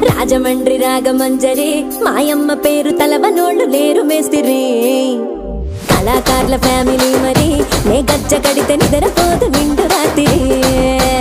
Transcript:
రాజమండ్రి రాగమంజరి మాయమ్మ పేరు తలవనోళ్ళు లేరు మేస్తిరి కళాకారుల ఫ్యామిలీ మరి నే గజ్జ కడితే నిద్రపోదు నిండు రాత్రి